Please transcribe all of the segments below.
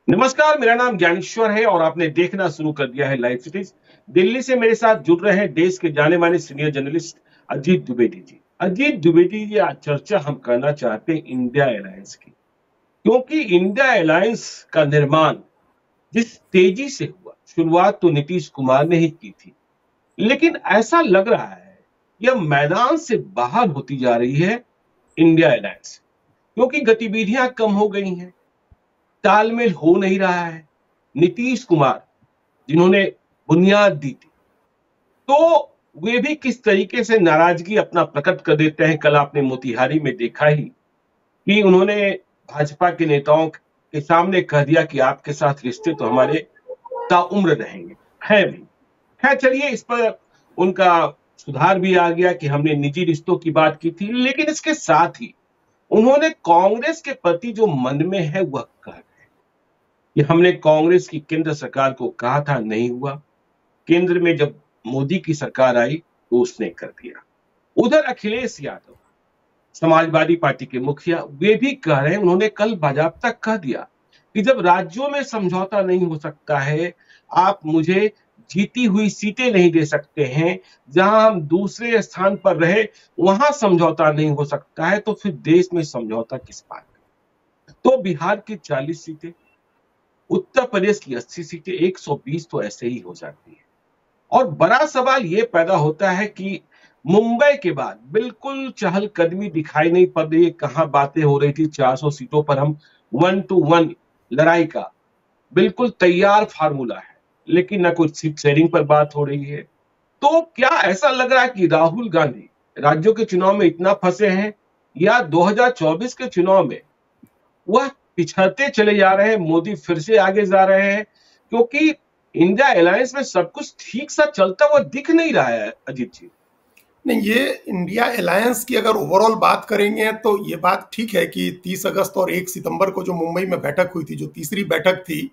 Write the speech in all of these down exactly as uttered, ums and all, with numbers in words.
नमस्कार, मेरा नाम ज्ञानेश्वर है और आपने देखना शुरू कर दिया है लाइव सिटीज। दिल्ली से मेरे साथ जुड़ रहे हैं देश के जाने माने सीनियर जर्नलिस्ट अजीत द्विवेदी जी। अजीत द्विवेदी जी, आज चर्चा हम करना चाहते हैं इंडिया अलायंस की, क्योंकि इंडिया अलायंस का निर्माण जिस तेजी से हुआ, शुरुआत तो नीतीश कुमार ने ही की थी, लेकिन ऐसा लग रहा है यह मैदान से बाहर होती जा रही है इंडिया अलायंस, क्योंकि गतिविधियां कम हो गई हैं, तालमेल हो नहीं रहा है। नीतीश कुमार जिन्होंने बुनियाद दी थी, तो वे भी किस तरीके से नाराजगी अपना प्रकट कर देते हैं। कल आपने मोतिहारी में देखा ही कि उन्होंने भाजपा के नेताओं के सामने कह दिया कि आपके साथ रिश्ते तो हमारे ताउम्र रहेंगे, हैं भी। खैर चलिए, इस पर उनका सुधार भी आ गया कि हमने निजी रिश्तों की बात की थी, लेकिन इसके साथ ही उन्होंने कांग्रेस के प्रति जो मन में है वह कह गए कि हमने कांग्रेस की केंद्र सरकार को कहा था, नहीं हुआ। केंद्र में जब मोदी की सरकार आई तो उसने कर दिया। उधर अखिलेश यादव, समाजवादी पार्टी के मुखिया, वे भी कह रहे हैं, उन्होंने कल बाजाबता कह दिया कि जब राज्यों में समझौता नहीं हो सकता है, आप मुझे जीती हुई सीटें नहीं दे सकते हैं, जहां हम दूसरे स्थान पर रहे वहां समझौता नहीं हो सकता है, तो फिर देश में समझौता किस बात का। तो बिहार की चालीस सीटें, उत्तर प्रदेश की अस्सी सीटें, एक सौ बीस तो ऐसे ही हो जाती है। और बड़ा सवाल यह पैदा होता है कि मुंबई के बाद बिल्कुल चहलकदमी दिखाई नहीं पड़ रही है। कहां बातें हो रही थी चार सौ सीटों पर हम वन टू वन लड़ाई का बिल्कुल तैयार फार्मूला है, लेकिन ना कोई सीट शेयरिंग पर बात हो रही है। तो क्या ऐसा लग रहा है कि राहुल गांधी राज्यों के चुनाव में इतना फंसे हैं, या दो हज़ार चौबीस के चुनाव में वह पिछड़ते चले जा रहे हैं, मोदी फिर से आगे जा रहे हैं? क्योंकि इंडिया अलायंस में सब कुछ ठीक सा चलता हुआ दिख नहीं रहा है अजीत जी। नहीं, ये इंडिया अलायंस की अगर ओवरऑल बात करेंगे तो ये बात ठीक है कि तीस अगस्त और एक सितंबर को जो मुंबई में बैठक हुई थी, जो तीसरी बैठक थी,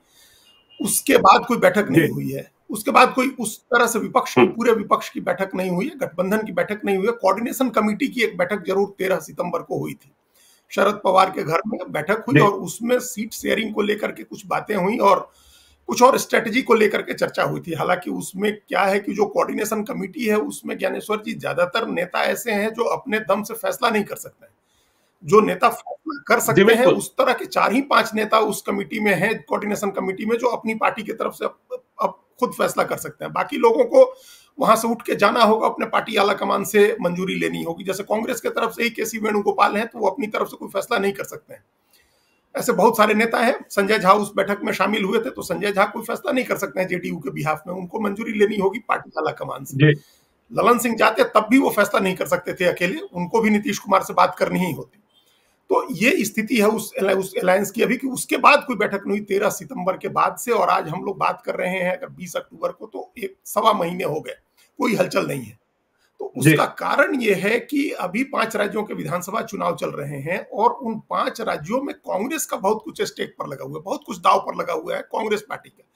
उसके बाद कोई बैठक नहीं हुई है। उसके बाद कोई उस तरह से विपक्ष की पूरे विपक्ष की बैठक नहीं हुई है, गठबंधन की बैठक नहीं हुई है। कोऑर्डिनेशन कमेटी की एक बैठक जरूर तेरह सितंबर को हुई थी, शरद पवार के घर में बैठक हुई और उसमें सीट शेयरिंग को लेकर के कुछ बातें हुई और कुछ और स्ट्रेटजी को लेकर के चर्चा हुई थी। हालांकि उसमें क्या है कि जो कोऑर्डिनेशन कमेटी है उसमें ज्ञानेश्वर जी, ज्यादातर नेता ऐसे हैं जो अपने दम से फैसला नहीं कर सकते हैं। जो नेता फैसला कर सकते हैं उस तरह के चार ही पांच नेता उस कमेटी में हैं, कोऑर्डिनेशन कमेटी में, जो अपनी पार्टी की तरफ से अब, अब खुद फैसला कर सकते हैं। बाकी लोगों को वहां से उठ के जाना होगा, अपने पार्टी आला कमान से मंजूरी लेनी होगी। जैसे कांग्रेस की तरफ से ही के सी वेणुगोपाल हैं, तो वो अपनी तरफ से कोई फैसला नहीं कर सकते हैं। ऐसे बहुत सारे नेता हैं। संजय झा उस बैठक में शामिल हुए थे, तो संजय झा कोई फैसला नहीं कर सकते हैं जेडीयू के बिहाफ में, उनको मंजूरी लेनी होगी पार्टी आला कमान से। ललन सिंह जाते तब भी वो फैसला नहीं कर सकते थे अकेले, उनको भी नीतीश कुमार से बात करनी ही होती। तो ये स्थिति है उस उस अलायंस की अभी, कि उसके बाद कोई बैठक नहीं हुई तेरह सितंबर के बाद से, और आज हम लोग बात कर रहे हैं अगर बीस अक्टूबर को, तो एक सवा महीने हो गए, कोई हलचल नहीं है। तो उसका कारण ये है कि अभी पांच राज्यों के विधानसभा चुनाव चल रहे हैं और उन पांच राज्यों में कांग्रेस का बहुत कुछ स्टेक पर लगा हुआ है, बहुत कुछ दाव पर लगा हुआ है कांग्रेस पार्टी का।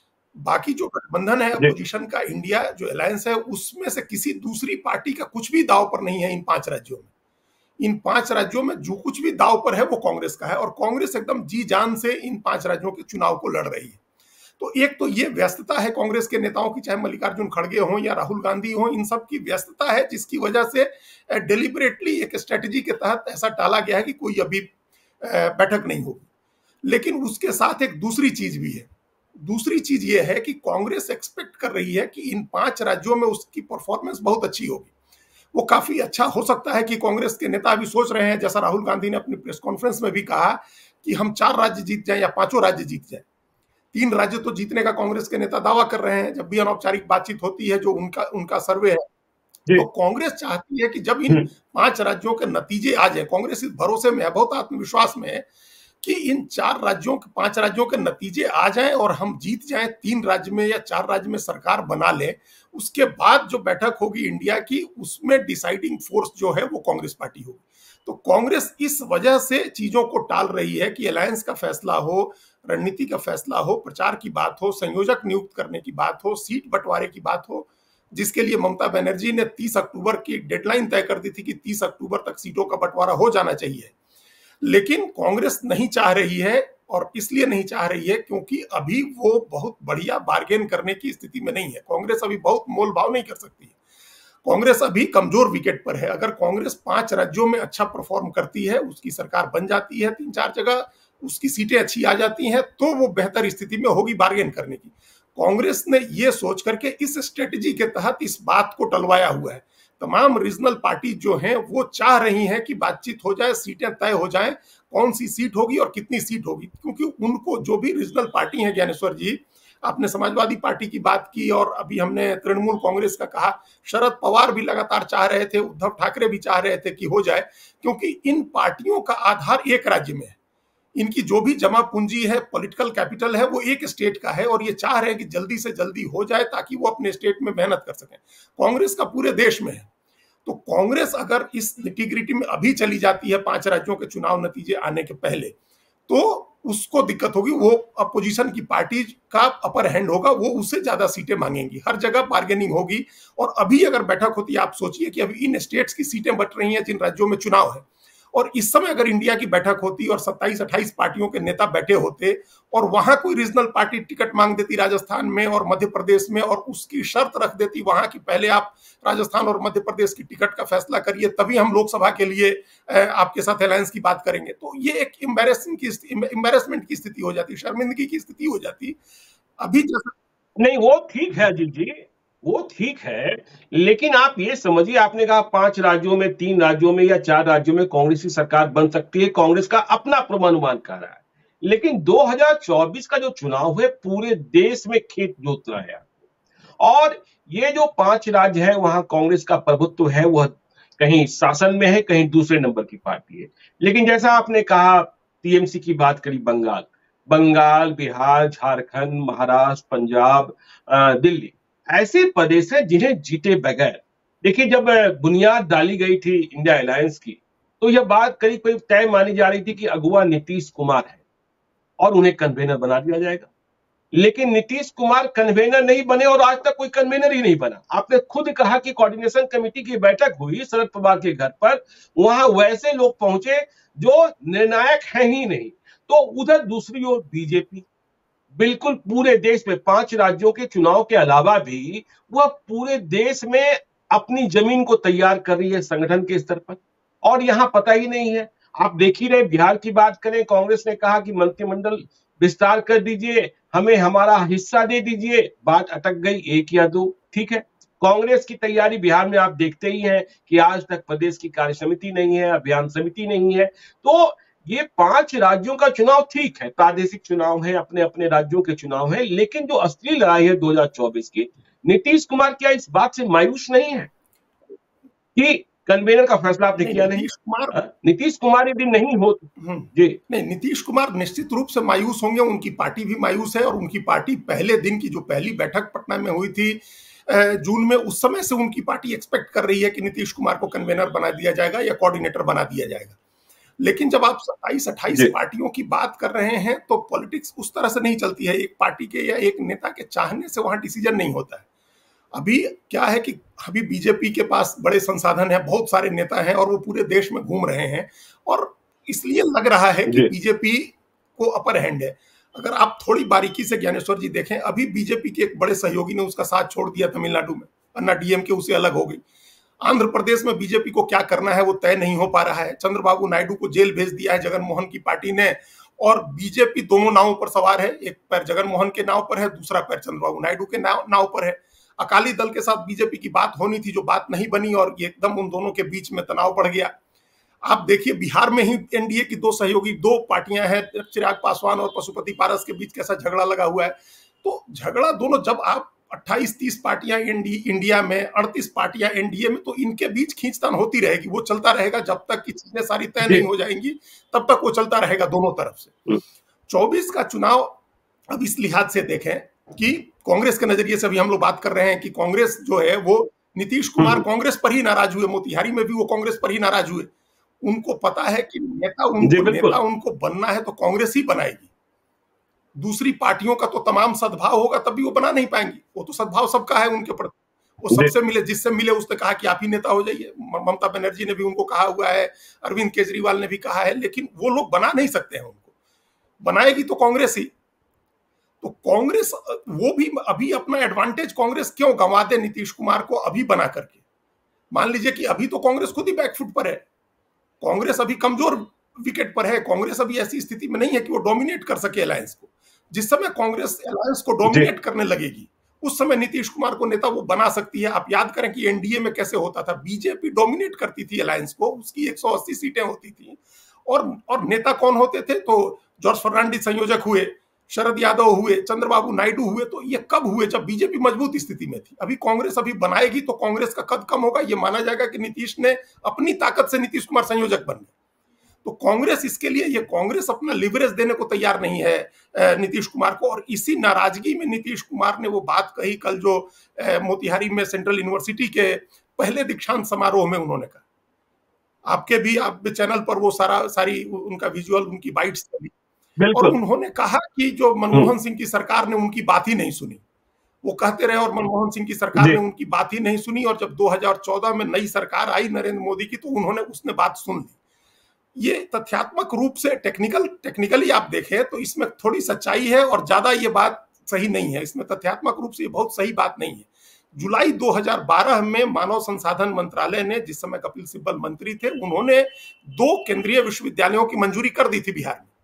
बाकी जो गठबंधन है अपोजिशन का, इंडिया जो अलायंस है, उसमें से किसी दूसरी पार्टी का कुछ भी दाव पर नहीं है इन पांच राज्यों में। इन पांच राज्यों में जो कुछ भी दाव पर है वो कांग्रेस का है, और कांग्रेस एकदम जी जान से इन पांच राज्यों के चुनाव को लड़ रही है। तो एक तो ये व्यस्तता है कांग्रेस के नेताओं की, चाहे मल्लिकार्जुन खड़गे हों या राहुल गांधी हों, इन सब की व्यस्तता है, जिसकी वजह से डेलिबरेटली एक स्ट्रेटजी के तहत ऐसा टाला गया है कि कोई अभी बैठक नहीं होगी। लेकिन उसके साथ एक दूसरी चीज भी है। दूसरी चीज ये है कि कांग्रेस एक्सपेक्ट कर रही है कि इन पांच राज्यों में उसकी परफॉर्मेंस बहुत अच्छी होगी। वो काफी अच्छा हो सकता है कि कांग्रेस के नेता अभी सोच रहे हैं, जैसा राहुल गांधी ने अपनी प्रेस कॉन्फ्रेंस में भी कहा, कि हम चार राज्य जीत जाएं या पांचों राज्य जीत जाएं। तीन राज्य तो जीतने का कांग्रेस के नेता दावा कर रहे हैं, जब भी अनौपचारिक बातचीत होती है, जो उनका उनका सर्वे है। तो कांग्रेस चाहती है कि जब इन पांच राज्यों के नतीजे आ जाए, कांग्रेस इस भरोसे में है, बहुत आत्मविश्वास में है कि इन चार राज्यों के पांच राज्यों के नतीजे आ जाएं और हम जीत जाएं, तीन राज्य में या चार राज्य में सरकार बना ले। उसके बाद जो बैठक होगी इंडिया की, उसमें डिसाइडिंग फोर्स जो है वो कांग्रेस पार्टी होगी। तो कांग्रेस इस वजह से चीजों को टाल रही है कि अलायंस का फैसला हो, रणनीति का फैसला हो, प्रचार की बात हो, संयोजक नियुक्त करने की बात हो, सीट बंटवारे की बात हो, जिसके लिए ममता बनर्जी ने तीस अक्टूबर की डेडलाइन तय कर दी थी कि तीस अक्टूबर तक सीटों का बंटवारा हो जाना चाहिए। लेकिन कांग्रेस नहीं चाह रही है, और इसलिए नहीं चाह रही है क्योंकि अभी वो बहुत बढ़िया बार्गेन करने की स्थिति में नहीं है। कांग्रेस अभी बहुत मोल भाव नहीं कर सकती है। कांग्रेस अभी कमजोर विकेट पर है। अगर कांग्रेस पांच राज्यों में अच्छा परफॉर्म करती है, उसकी सरकार बन जाती है, तीन चार जगह उसकी सीटें अच्छी आ जाती हैं, तो वो बेहतर स्थिति में होगी बार्गेन करने की। कांग्रेस ने ये सोच करके इस स्ट्रेटजी के तहत इस बात को टलवाया हुआ है। तमाम रीजनल पार्टी जो हैं वो चाह रही हैं कि बातचीत हो जाए, सीटें तय हो जाएं, कौन सी सीट होगी और कितनी सीट होगी, क्योंकि उनको जो भी रीजनल पार्टी है, ज्ञानेश्वर जी आपने समाजवादी पार्टी की बात की और अभी हमने तृणमूल कांग्रेस का कहा, शरद पवार भी लगातार चाह रहे थे, उद्धव ठाकरे भी चाह रहे थे कि हो जाए, क्योंकि इन पार्टियों का आधार एक राज्य में है। इनकी जो भी जमा पूंजी है, पॉलिटिकल कैपिटल है, वो एक स्टेट का है और ये चाह रहे हैं कि जल्दी से जल्दी हो जाए ताकि वो अपने स्टेट में मेहनत कर सकें। कांग्रेस का पूरे देश में है, तो कांग्रेस अगर इस निटिग्रिटी में अभी चली जाती है पांच राज्यों के चुनाव नतीजे आने के पहले, तो उसको दिक्कत होगी। वो अपोजिशन की पार्टी का अपर हैंड होगा, वो उससे ज्यादा सीटें मांगेंगी, हर जगह बार्गेनिंग होगी। और अभी अगर बैठक होती है, आप सोचिए कि अभी इन स्टेट्स की सीटें बट रही हैं जिन राज्यों में चुनाव है, और इस समय अगर इंडिया की बैठक होती और सत्ताईस अट्ठाईस पार्टियों के नेता बैठे होते और वहां कोई रीजनल पार्टी टिकट मांग देती राजस्थान में और मध्य प्रदेश में, और उसकी शर्त रख देती वहां की पहले आप राजस्थान और मध्य प्रदेश की टिकट का फैसला करिए, तभी हम लोकसभा के लिए आपके साथ अलायंस की बात करेंगे, तो ये एक एम्बैरेसिंग की एम्बैरेसमेंट की स्थिति हो जाती, शर्मिंदगी की स्थिति हो जाती। अभी जैसा नहीं, वो ठीक है अजीत जी, वो ठीक है, लेकिन आप ये समझिए, आपने कहा पांच राज्यों में, तीन राज्यों में या चार राज्यों में कांग्रेस की सरकार बन सकती है, कांग्रेस का अपना पूर्वानुमान कह रहा है। लेकिन दो हज़ार चौबीस का जो चुनाव है पूरे देश में खेत जोत रहा है, और ये जो पांच राज्य है वहां कांग्रेस का प्रभुत्व है, वह कहीं शासन में है, कहीं दूसरे नंबर की पार्टी है। लेकिन जैसा आपने कहा, टीएमसी की बात करी, बंगाल बंगाल बिहार, झारखंड, महाराष्ट्र, पंजाब, दिल्ली, ऐसे प्रदेश हैं जिन्हें जीते बगैर, देखिए जब बुनियाद डाली गई थी इंडिया अलायंस की, तो यह बात करीब करीब तय मानी जा रही थी कि अगुवा नीतीश कुमार है और उन्हें कन्वेनर बना दिया जाएगा। लेकिन नीतीश कुमार कन्वेनर नहीं बने और आज तक कोई कन्वेनर ही नहीं बना। आपने खुद कहा कि कोऑर्डिनेशन कमेटी की बैठक हुई शरद पवार के घर पर, वहां वैसे लोग पहुंचे जो निर्णायक हैं ही नहीं। तो उधर दूसरी ओर बीजेपी बिल्कुल पूरे देश में पांच राज्यों के चुनाव के अलावा भी वह पूरे देश में अपनी जमीन को तैयार कर रही है संगठन के स्तर पर, और यहां पता ही नहीं है। आप देख ही रहे, बिहार की बात करें, कांग्रेस ने कहा कि मंत्रिमंडल विस्तार कर दीजिए, हमें हमारा हिस्सा दे दीजिए, बात अटक गई एक या दो। ठीक है, कांग्रेस की तैयारी बिहार में आप देखते ही हैं कि आज तक प्रदेश की कार्य समिति नहीं है, अभियान समिति नहीं है। तो ये पांच राज्यों का चुनाव ठीक है, प्रादेशिक चुनाव है, अपने अपने राज्यों के चुनाव है, लेकिन जो असली लड़ाई है दो हज़ार चौबीस की, नीतीश कुमार क्या इस बात से मायूस नहीं है कि कन्वेनर का फैसला आपने किया नहीं? नीतीश कुमार नीतीश कुमार यदि नहीं हो जी नहीं, नीतीश कुमार निश्चित रूप से मायूस होंगे, उनकी पार्टी भी मायूस है, और उनकी पार्टी पहले दिन की जो पहली बैठक पटना में हुई थी जून में, उस समय से उनकी पार्टी एक्सपेक्ट कर रही है कि नीतीश कुमार को कन्वेनर बना दिया जाएगा या कोऑर्डिनेटर बना दिया जाएगा। लेकिन जब आप सत्ताईस अट्ठाईस पार्टियों की बात कर रहे हैं तो पॉलिटिक्स उस तरह से नहीं चलती है। एक पार्टी के या एक नेता के चाहने से वहां डिसीजन नहीं होता है। अभी क्या है कि अभी बीजेपी के पास बड़े संसाधन हैं, बहुत सारे नेता हैं और वो पूरे देश में घूम रहे हैं, और इसलिए लग रहा है कि बीजेपी को अपर हैंड है। अगर आप थोड़ी बारीकी से ज्ञानेश्वर जी देखें, अभी बीजेपी के एक बड़े सहयोगी ने उसका साथ छोड़ दिया तमिलनाडु में, अन्ना डीएमके उससे अलग हो गई। आंध्र प्रदेश में बीजेपी को क्या करना है वो तय नहीं हो पा रहा है। चंद्रबाबू नायडू को जेल भेज दिया है जगनमोहन की पार्टी ने, और बीजेपी दोनों नावों पर सवार है, एक पैर जगनमोहन के नाव पर है, दूसरा पैर चंद्रबाबू नायडू के नाव नाव पर है। अकाली दल के साथ बीजेपी की बात होनी थी, जो बात नहीं बनी, और ये एकदम उन दोनों के बीच में तनाव बढ़ गया। आप देखिए बिहार में ही एनडीए की दो सहयोगी दो पार्टियां हैं, चिराग पासवान और पशुपति पारस के बीच कैसा झगड़ा लगा हुआ है। तो झगड़ा दोनों, जब आप अट्ठाईस तीस पार्टियां इंडिया में, अड़तीस पार्टियां एनडीए में, तो इनके बीच खींचतान होती रहेगी, वो चलता रहेगा जब तक कि चीजें सारी तय नहीं हो जाएंगी, तब तक वो चलता रहेगा दोनों तरफ से। चौबीस का चुनाव अब इस लिहाज से देखें कि कांग्रेस के नजरिए से अभी हम लोग बात कर रहे हैं कि कांग्रेस जो है वो नीतीश कुमार कांग्रेस पर ही नाराज हुए, मोतिहारी में भी वो कांग्रेस पर ही नाराज हुए। उनको पता है कि नेता उनको नेता उनको बनना है तो कांग्रेस ही बनाएगी, दूसरी पार्टियों का तो तमाम सद्भाव होगा तब भी वो बना नहीं पाएंगी। वो तो सद्भाव सबका है उनके प्रति, वो सबसे मिले, जिससे मिले उसने कहा कि आप ही नेता हो जाइए। ममता बनर्जी ने भी उनको कहा हुआ है, अरविंद केजरीवाल ने भी कहा है, लेकिन वो लोग बना नहीं सकते हैं उनको। बनाएगी तो कांग्रेस ही। तो कांग्रेस वो भी अभी अपना एडवांटेज कांग्रेस क्यों गंवा दे नीतीश कुमार को अभी बना करके। मान लीजिए कि अभी तो कांग्रेस खुद ही बैकफुट पर है, कांग्रेस अभी कमजोर विकेट पर है, कांग्रेस अभी ऐसी स्थिति में नहीं है कि वो डोमिनेट कर सके अलायंस को। जिस समय कांग्रेस अलायंस को डोमिनेट करने लगेगी उस समय नीतीश कुमार को नेता वो बना सकती है। आप याद करें कि एनडीए में कैसे होता था, बीजेपी डोमिनेट करती थी अलायंस को, उसकी एक सौ अस्सी सीटें होती थी और और नेता कौन होते थे, तो जॉर्ज फर्नांडिस संयोजक हुए, शरद यादव हुए, चंद्रबाबू नायडू हुए। तो ये कब हुए, जब बीजेपी मजबूत स्थिति में थी। अभी कांग्रेस अभी बनाएगी तो कांग्रेस का कद कम होगा, ये माना जाएगा कि नीतीश ने अपनी ताकत से नीतीश कुमार संयोजक बन गए। तो कांग्रेस इसके लिए, ये कांग्रेस अपना लिवरेज देने को तैयार नहीं है नीतीश कुमार को। और इसी नाराजगी में नीतीश कुमार ने वो बात कही कल जो मोतिहारी में सेंट्रल यूनिवर्सिटी के पहले दीक्षांत समारोह में उन्होंने कहा। आपके भी आप चैनल पर वो सारा सारी उनका विजुअल, उनकी बाइट्स थी। और उन्होंने कहा कि जो मनमोहन सिंह की सरकार ने उनकी बात ही नहीं सुनी। वो कहते रहे और मनमोहन सिंह की सरकार ने उनकी बात ही नहीं सुनी। और जब दो हज़ार चौदह में नई सरकार आई नरेंद्र मोदी की, तो उन्होंने उसने बात सुन ली। ये तथ्यात्मक रूप से टेक्निकल टेक्निकली आप देखें तो इसमें थोड़ी सच्चाई है और ज्यादा ये बात सही नहीं है। इसमें तथ्यात्मक रूप से ये बहुत सही बात नहीं है। जुलाई दो हज़ार बारह में मानव संसाधन मंत्रालय ने, जिस समय कपिल सिब्बल मंत्री थे, उन्होंने दो केंद्रीय विश्वविद्यालयों की मंजूरी कर दी थी बिहार में।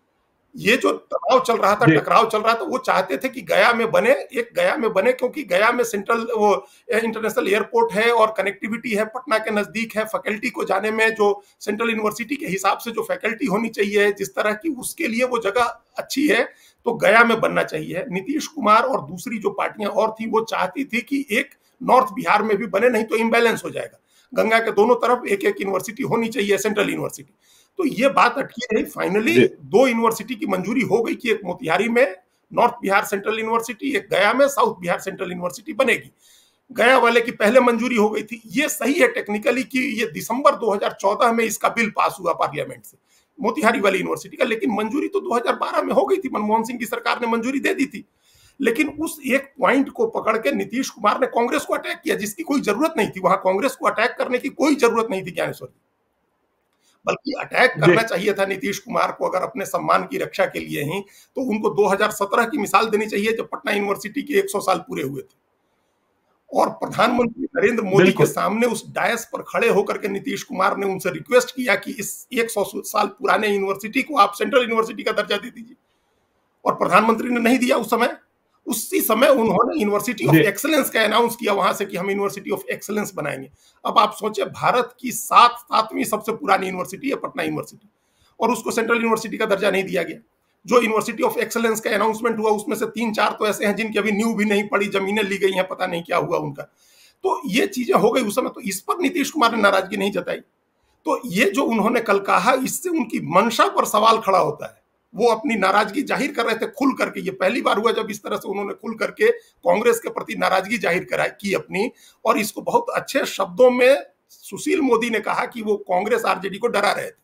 ये जो तनाव चल रहा था, टकराव चल रहा था, वो चाहते थे कि गया में बने, एक गया में बने, क्योंकि गया में सेंट्रल वो इंटरनेशनल एयरपोर्ट है और कनेक्टिविटी है, पटना के नजदीक है। फैकल्टी को जाने में जो सेंट्रल यूनिवर्सिटी के हिसाब से जो फैकल्टी होनी चाहिए जिस तरह की, उसके लिए वो जगह अच्छी है, तो गया में बनना चाहिए। नीतीश कुमार और दूसरी जो पार्टियां और थी वो चाहती थी कि एक नॉर्थ बिहार में भी बने, नहीं तो इम्बैलेंस हो जाएगा। गंगा के दोनों तरफ एक एक यूनिवर्सिटी होनी चाहिए, सेंट्रल यूनिवर्सिटी। तो ये बात अटकी रही। फाइनली दो यूनिवर्सिटी की मंजूरी हो गई कि एक मोतिहारी में नॉर्थ बिहार सेंट्रल यूनिवर्सिटी, एक गया में साउथ बिहार सेंट्रल यूनिवर्सिटी बनेगी। गया वाले की पहले मंजूरी हो गई थी। ये सही है टेक्निकली कि ये दिसंबर दो हज़ार चौदह में इसका बिल पास हुआ पार्लियामेंट से, मोतिहारी वाली यूनिवर्सिटी का। लेकिन मंजूरी तो दो हज़ार बारह में हो गई थी, मनमोहन सिंह की सरकार ने मंजूरी दे दी थी। लेकिन उस एक पॉइंट को पकड़ के नीतीश कुमार ने कांग्रेस को अटैक किया, जिसकी कोई जरूरत नहीं थी। वहां कांग्रेस को अटैक करने की कोई जरूरत नहीं थी ज्ञानेश्वर जी, बल्कि अटैक करना चाहिए था नीतीश कुमार को। अगर अपने सम्मान की रक्षा के लिए ही, तो उनको दो हज़ार सत्रह की मिसाल देनी चाहिए, जब पटना यूनिवर्सिटी के सौ साल पूरे हुए थे। और प्रधानमंत्री नरेंद्र मोदी के सामने उस डायस पर खड़े होकर के नीतीश कुमार ने उनसे रिक्वेस्ट किया कि इस सौ साल पुराने यूनिवर्सिटी को आप सेंट्रल यूनिवर्सिटी का दर्जा दे दीजिए। और प्रधानमंत्री ने नहीं दिया उस समय। उसी समय उन्होंने यूनिवर्सिटी ऑफ एक्सीलेंस का अनाउंस किया वहां से कि हम यूनिवर्सिटी ऑफ एक्सीलेंस बनाएंगे। अब आप सोचे, भारत की सात सातवीं सबसे पुरानी यूनिवर्सिटी है पटना यूनिवर्सिटी, और उसको सेंट्रल यूनिवर्सिटी का दर्जा नहीं दिया गया। जो यूनिवर्सिटी ऑफ एक्सीलेंस का अनाउंसमेंट हुआ, उसमें से तीन चार तो ऐसे हैं जिनकी अभी न्यू भी नहीं पड़ी, जमीनें ली गई हैं, पता नहीं क्या हुआ उनका। तो ये चीजें हो गई उस समय। तो इस पर नीतीश कुमार ने नाराजगी नहीं जताई। तो ये जो उन्होंने कल कहा, इससे उनकी मंशा पर सवाल खड़ा होता है। वो अपनी नाराजगी जाहिर कर रहे थे खुल करके। ये पहली बार हुआ जब इस तरह से उन्होंने खुल करके कांग्रेस के प्रति नाराजगी जाहिर करा की अपनी। और इसको बहुत अच्छे शब्दों में सुशील मोदी ने कहा कि वो कांग्रेस आरजेडी को डरा रहे थे।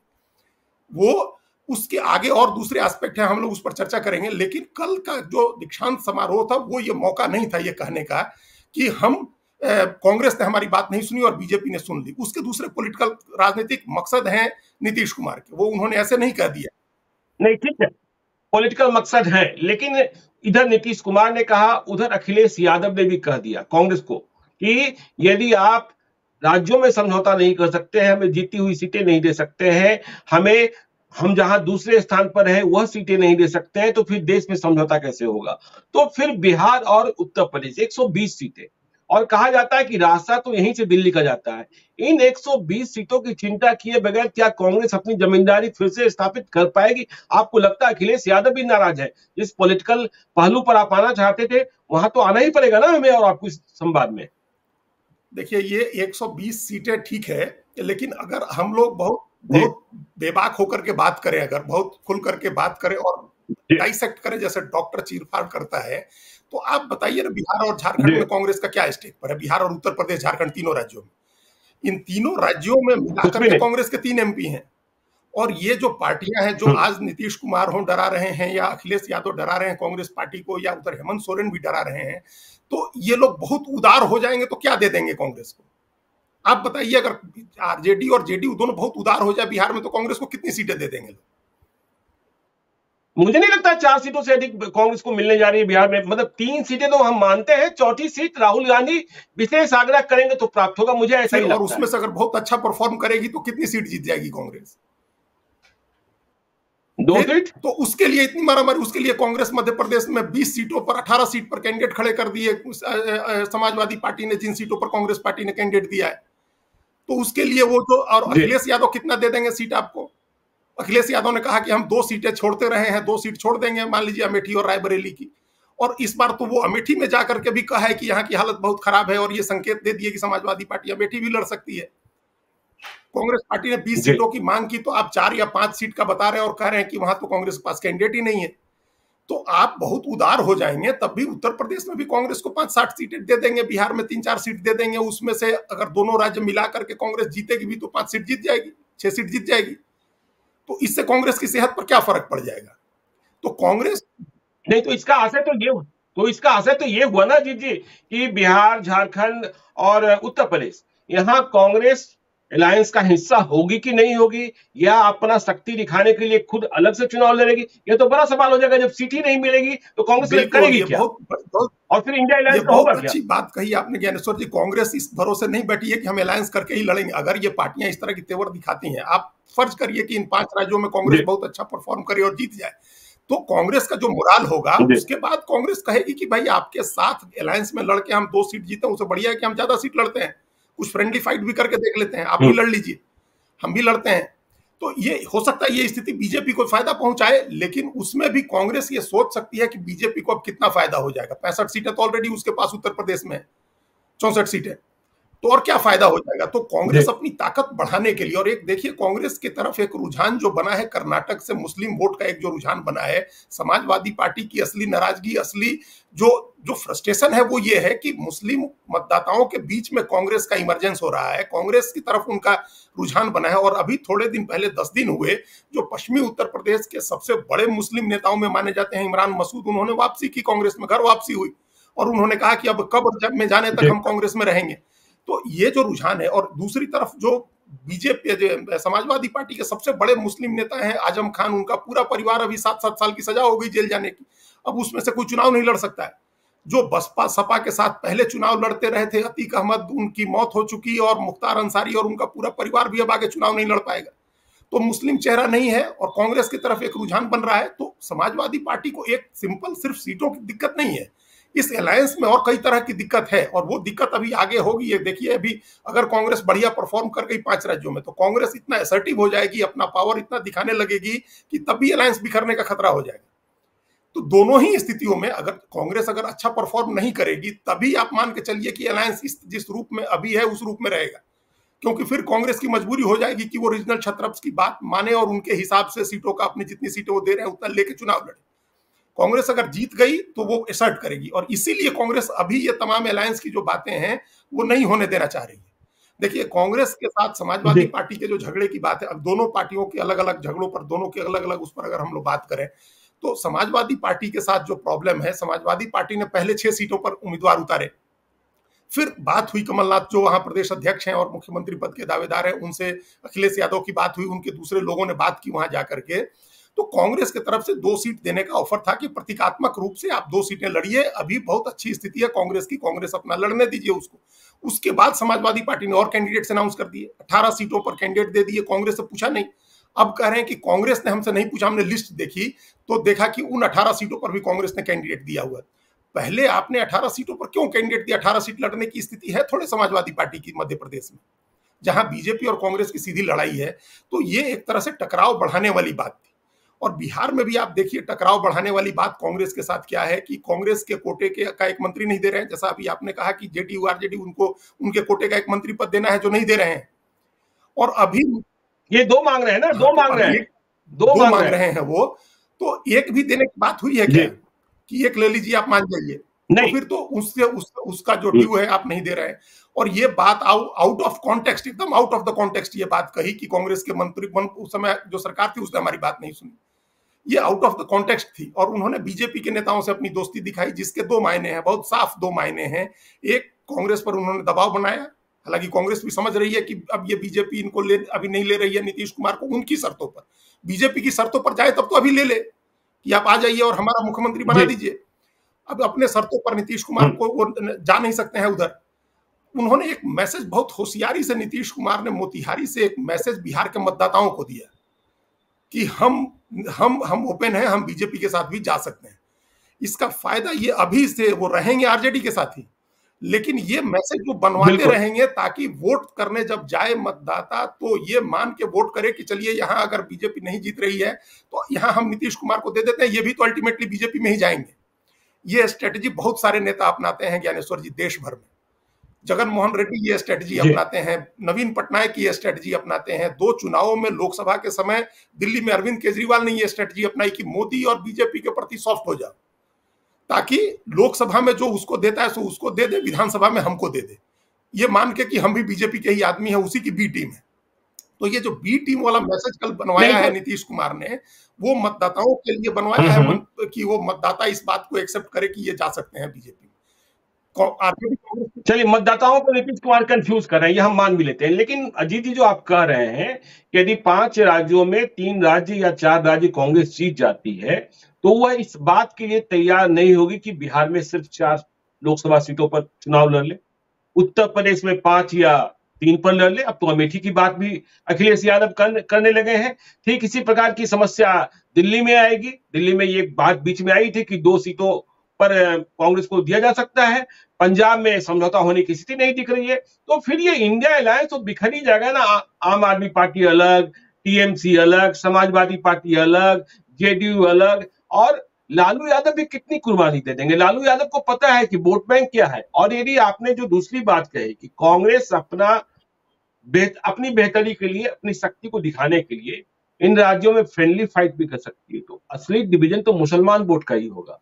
वो उसके आगे और दूसरे एस्पेक्ट हैं, हम लोग उस पर चर्चा करेंगे। लेकिन कल का जो दीक्षांत समारोह था, वो ये मौका नहीं था ये कहने का कि हम कांग्रेस ने हमारी बात नहीं सुनी और बीजेपी ने सुन ली। उसके दूसरे पॉलिटिकल राजनीतिक मकसद हैं नीतीश कुमार के, वो उन्होंने ऐसे नहीं कह दिया। नहीं, ठीक है, पॉलिटिकल मकसद है। लेकिन इधर नीतीश कुमार ने कहा, उधर अखिलेश यादव ने भी कह दिया कांग्रेस को कि यदि आप राज्यों में समझौता नहीं कर सकते हैं, हमें जीती हुई सीटें नहीं दे सकते हैं, हमें हम जहां दूसरे स्थान पर है वह सीटें नहीं दे सकते हैं, तो फिर देश में समझौता कैसे होगा। तो फिर बिहार और उत्तर प्रदेश एक सौ बीस सीटें, और कहा जाता है कि रास्ता तो यहीं से दिल्ली का जाता है। इन एक सौ बीस सीटों की चिंता किए बगैर क्या कांग्रेस अपनी जमींदारी फिर से स्थापित कर पाएगी? आपको लगता है अखिलेश यादव भी नाराज है? जिस पॉलिटिकल पहलू पर आप आना चाहते थे, वहां तो आना ही पड़ेगा ना हमें और आपको इस संवाद में। देखिए, ये एक सौ बीस सीटें ठीक है, लेकिन अगर हम लोग बहुत बहुत बेबाक होकर के बात करें, अगर बहुत खुल करके बात करें और डाइसेक्ट करें जैसे डॉक्टर चीरफाड़ करता है, तो आप बताइए ना, बिहार और झारखंड में कांग्रेस का क्या स्टेक पर है? बिहार और उत्तर प्रदेश, झारखंड, तीनों राज्यों में, इन तीनों राज्यों में मिलाकर के कांग्रेस के तीन एमपी हैं। और ये जो पार्टियां हैं जो आज नीतीश कुमार हो डरा रहे हैं या अखिलेश यादव डरा रहे हैं कांग्रेस पार्टी को, या उधर हेमंत सोरेन भी डरा रहे हैं, तो ये लोग बहुत उदार हो जाएंगे तो क्या दे देंगे कांग्रेस को? आप बताइए, अगर आरजेडी और जेडीयू दोनों बहुत उदार हो जाए बिहार में, तो कांग्रेस को कितनी सीटें दे देंगे लोग? मुझे नहीं लगता चार सीटों से अधिक कांग्रेस को मिलने जा रही है बिहार में। मतलब तीन सीटें तो हम मानते हैं, चौथी सीट राहुल गांधी विशेष आग्रह करेंगे तो प्राप्त होगा, मुझे ऐसा ही लगता है। और उसमें से अगर बहुत अच्छा परफॉर्म करेगी तो कितनी सीट जीत जाएगी कांग्रेस? दो सीट। तो उसके लिए इतनी मारामारी, उसके लिए कांग्रेस मध्य प्रदेश में बीस सीटों पर अठारह सीट पर कैंडिडेट खड़े कर दिए समाजवादी पार्टी ने, जिन सीटों पर कांग्रेस पार्टी ने कैंडिडेट दिया है। तो उसके लिए वो तो, और अखिलेश यादव कितना दे देंगे सीट आपको? अखिलेश यादव ने कहा कि हम दो सीटें छोड़ते रहे हैं, दो सीट छोड़ देंगे, मान लीजिए अमेठी और रायबरेली की। और इस बार तो वो अमेठी में जाकर के भी कहा है कि यहाँ की हालत बहुत खराब है, और ये संकेत दे दिए कि समाजवादी पार्टी अमेठी भी लड़ सकती है। कांग्रेस पार्टी ने बीस सीटों की मांग की, तो आप चार या पांच सीट का बता रहे हैं और कह रहे हैं कि वहां तो कांग्रेस के पास कैंडिडेट ही नहीं है। तो आप बहुत उदार हो जाएंगे, तब भी उत्तर प्रदेश में भी कांग्रेस को पांच साठ सीटें दे देंगे, बिहार में तीन चार सीट दे देंगे। उसमें से अगर दोनों राज्य मिला करके कांग्रेस जीतेगी भी तो पांच सीट जीत जाएगी, छह सीट जीत जाएगी। तो इससे कांग्रेस की सेहत पर क्या फर्क पड़ जाएगा? तो कांग्रेस नहीं, तो इसका असर तो ये तो इसका असर तो ये हुआ ना जी जी कि बिहार, झारखंड और उत्तर प्रदेश, यहाँ कांग्रेस अलायंस का हिस्सा होगी कि नहीं होगी, या अपना शक्ति दिखाने के लिए खुद अलग से चुनाव लड़ेगी, ये तो बड़ा सवाल हो जाएगा। जब सीट ही नहीं मिलेगी तो कांग्रेस करेगी क्या? बहुत, बहुत, और फिर इंडिया अलायंस का होगा क्या? अच्छी बात कही आपने ज्ञानेश्वर जी। कांग्रेस इस भरोसे नहीं बैठी है कि हम अलायंस करके ही लड़ेंगे। अगर ये पार्टियां इस तरह की तेवर दिखाती हैं, आप फर्ज करिए कि इन पांच राज्यों में कांग्रेस बहुत अच्छा परफॉर्म करे और जीत जाए, तो कांग्रेस का जो मोराल होगा, उसके बाद कांग्रेस कहेगी कि भाई आपके साथ अलायंस में लड़के हम दो सीट जीते, उससे बढ़िया है कि हम ज्यादा सीट लड़ते हैं, कुछ फ्रेंडली फाइट भी करके देख लेते हैं, आप भी लड़ लीजिए, हम भी लड़ते हैं। तो ये हो सकता है ये स्थिति बीजेपी को फायदा पहुंचाए, लेकिन उसमें भी कांग्रेस ये सोच सकती है कि बीजेपी को अब कितना फायदा हो जाएगा। पैंसठ सीटें तो ऑलरेडी उसके पास उत्तर प्रदेश में, चौसठ सीटें, तो और क्या फायदा हो जाएगा। तो कांग्रेस अपनी ताकत बढ़ाने के लिए, और एक देखिए कांग्रेस की तरफ एक रुझान जो बना है कर्नाटक से मुस्लिम वोट का, एक जो रुझान बना है, समाजवादी पार्टी की असली नाराजगी, असली जो जो फ्रस्ट्रेशन है वो ये है कि मुस्लिम मतदाताओं के बीच में कांग्रेस का इमरजेंस हो रहा है, कांग्रेस की तरफ उनका रुझान बना है। और अभी थोड़े दिन पहले, दस दिन हुए, जो पश्चिमी उत्तर प्रदेश के सबसे बड़े मुस्लिम नेताओं में माने जाते हैं इमरान मसूद, उन्होंने वापसी की, कांग्रेस में घर वापसी हुई, और उन्होंने कहा कि अब कब्र जब में जाने तक हम कांग्रेस में रहेंगे। तो ये जो रुझान है, और दूसरी तरफ जो बीजेपी समाजवादी पार्टी के सबसे बड़े मुस्लिम नेता हैं आजम खान, उनका पूरा परिवार अभी सात सात साल की सजा हो गई जेल जाने की, अब उसमें से कोई चुनाव नहीं लड़ सकता है। जो बसपा सपा के साथ पहले चुनाव लड़ते रहे थे, अतीक अहमद, उनकी मौत हो चुकी, और मुख्तार अंसारी और उनका पूरा परिवार भी अब आगे चुनाव नहीं लड़ पाएगा। तो मुस्लिम चेहरा नहीं है, और कांग्रेस की तरफ एक रुझान बन रहा है। तो समाजवादी पार्टी को एक सिंपल सिर्फ सीटों की दिक्कत नहीं है, इस अलायंस में और कई तरह की दिक्कत है, और वो दिक्कत अभी आगे होगी। ये देखिए, अभी अगर कांग्रेस बढ़िया परफॉर्म कर गई पांच राज्यों में, तो कांग्रेस इतना असर्टिव हो जाएगी, अपना पावर इतना दिखाने लगेगी कि तब भी अलायंस बिखरने का खतरा हो जाएगा। तो दोनों ही स्थितियों में अगर कांग्रेस अगर अच्छा परफॉर्म नहीं करेगी, तभी आप मान के चलिए कि अलायंस इस जिस रूप में अभी है उस रूप में रहेगा, क्योंकि फिर कांग्रेस की मजबूरी हो जाएगी कि वो रीजनल छत्रप्स की बात माने और उनके हिसाब से सीटों का, अपनी जितनी सीटें वो दे रहे हैं उतना लेके चुनाव लड़े। कांग्रेस अगर जीत गई तो वो असर्ट करेगी, और इसीलिए कांग्रेस अभी ये तमाम अलायंस की जो बातें हैं वो नहीं होने देना चाह रही है। देखिए, कांग्रेस के साथ समाजवादी पार्टी के जो झगड़े की बात है, अब दोनों पार्टियों के अलग अलग झगड़ों पर, दोनों के अलग अलग उस पर अगर हम लोग बात करें, तो समाजवादी पार्टी के साथ जो प्रॉब्लम है, समाजवादी पार्टी ने पहले छह सीटों पर उम्मीदवार उतारे, फिर बात हुई कमलनाथ जो वहां प्रदेश अध्यक्ष हैं और मुख्यमंत्री पद के दावेदार हैं, उनसे अखिलेश यादव की बात हुई, उनके दूसरे लोगों ने बात की वहां जाकर के, तो कांग्रेस की तरफ से दो सीट देने का ऑफर था कि प्रतीकात्मक रूप से आप दो सीटें लड़िए, अभी बहुत अच्छी स्थिति है कांग्रेस की, कांग्रेस अपना लड़ने दीजिए उसको। उसके बाद समाजवादी पार्टी ने और कैंडिडेट्स अनाउंस कर दिए, अठारह सीटों पर कैंडिडेट दे दिए, कांग्रेस से पूछा नहीं। अब कह रहे हैं कि कांग्रेस ने हमसे नहीं पूछा, हमने लिस्ट देखी तो देखा कि उन अठारह सीटों पर भी कांग्रेस ने कैंडिडेट दिया हुआ है। पहले आपने अठारह सीटों पर क्यों कैंडिडेट दिया? अठारह सीट लड़ने की स्थिति है थोड़े समाजवादी पार्टी की मध्य प्रदेश में, जहां बीजेपी और कांग्रेस की सीधी लड़ाई है, तो ये एक तरह से टकराव बढ़ाने वाली बात थी। और बिहार में भी आप देखिए, टकराव बढ़ाने वाली बात कांग्रेस के साथ क्या है कि कांग्रेस के कोटे के का एक मंत्री नहीं दे रहे हैं, जैसा अभी आपने कहा कि जेडीयू आरजेडी उनको उनके कोटे का एक मंत्री पद देना है जो नहीं दे रहे हैं। और अभी ये दो मांग रहे हैं ना, दो मांग रहे हैं, दो, दो मांग रहे हैं वो, तो एक भी देने की बात हुई है क्या कि एक ले लीजिए आप मान जाइए? तो फिर तो उससे उस, उसका जो ड्यू है आप नहीं दे रहे हैं। और ये बात आउट ऑफ कॉन्टेक्स्ट, एकदम आउट ऑफ द कॉन्टेक्स्ट ये बात कही कि कांग्रेस के मंत्री, उस समय जो सरकार थी उसने हमारी बात नहीं सुनी, ये आउट ऑफ द कॉन्टेक्स्ट थी। और उन्होंने बीजेपी के नेताओं से अपनी दोस्ती दिखाई, जिसके दो मायने हैं, बहुत साफ दो मायने हैं। एक, कांग्रेस पर उन्होंने दबाव बनाया, हालांकि कांग्रेस भी समझ रही है कि अब ये बीजेपी इनको ले अभी नहीं ले रही है नीतीश कुमार को उनकी शर्तों पर, बीजेपी की शर्तों पर जाए तब तो अभी ले ले, कि आप आ जाइए और हमारा मुख्यमंत्री बना दीजिए। अब अपने शर्तों पर नीतीश कुमार को वो जा नहीं सकते हैं उधर। उन्होंने एक मैसेज बहुत होशियारी से, नीतीश कुमार ने मोतिहारी से एक मैसेज बिहार के मतदाताओं को दिया कि हम हम हम ओपन हैं, हम बीजेपी के साथ भी जा सकते हैं। इसका फायदा ये अभी से वो रहेंगे आरजेडी के साथ ही, लेकिन ये मैसेज वो बनवाते रहेंगे ताकि वोट करने जब जाए मतदाता तो ये मान के वोट करे कि चलिए यहाँ अगर बीजेपी नहीं जीत रही है तो यहाँ हम नीतीश कुमार को दे देते हैं, ये भी तो अल्टीमेटली बीजेपी में ही जाएंगे। ये स्ट्रेटेजी बहुत सारे नेता अपनाते हैं ज्ञानेश्वर जी देश भर में। जगन मोहन रेड्डी ये स्ट्रेटजी अपनाते हैं, नवीन पटनायक ये स्ट्रेटजी अपनाते हैं। दो चुनावों में लोकसभा के समय दिल्ली में अरविंद केजरीवाल ने ये स्ट्रेटजी अपनाई कि मोदी और बीजेपी के प्रति सॉफ्ट हो जाओ, ताकि लोकसभा में जो उसको देता है सो उसको दे दे, विधानसभा में हमको दे दे, ये मान के कि हम भी बीजेपी के ही आदमी है, उसी की बी टीम है। तो ये जो बी टीम वाला मैसेज कल बनवाया है नीतीश कुमार ने, वो मतदाताओं के लिए बनवाया है कि वो मतदाता इस बात को एक्सेप्ट करे कि ये जा सकते हैं बीजेपी। चलिए, मतदाताओं को नीतीश कुमार कंफ्यूज कर रहे हैं, ये हम मान भी लेते हैं, लेकिन अजीत जी जो आप कह रहे हैं कि यदि पांच राज्यों में तीन राज्य या चार राज्य कांग्रेस जीत जाती है तो वह इस बात के लिए तैयार नहीं होगी कि बिहार में सिर्फ चार लोकसभा सीटों पर चुनाव लड़ ले, उत्तर प्रदेश में पांच या तीन पर लड़ ले। अब तो अमेठी की बात भी अखिलेश यादव कर, करने लगे हैं। ठीक इसी प्रकार की समस्या दिल्ली में आएगी। दिल्ली में ये बात बीच में आई थी कि दो सीटों पर कांग्रेस को दिया जा सकता है। पंजाब में समझौता होने की स्थिति नहीं दिख रही है। तो फिर ये इंडिया अलायंस तो बिखर ही जाएगा ना। आम आदमी पार्टी अलग, टीएमसी अलग, समाजवादी पार्टी अलग, जेडीयू अलग, और लालू यादव भी कितनी कुर्बानी दे देंगे। लालू यादव को पता है कि वोट बैंक क्या है। और यदि आपने जो दूसरी बात कही कि कांग्रेस अपना बेहत, अपनी बेहतरी के लिए, अपनी शक्ति को दिखाने के लिए इन राज्यों में फ्रेंडली फाइट भी कर सकती है, तो असली डिवीजन तो मुसलमान वोट का ही होगा।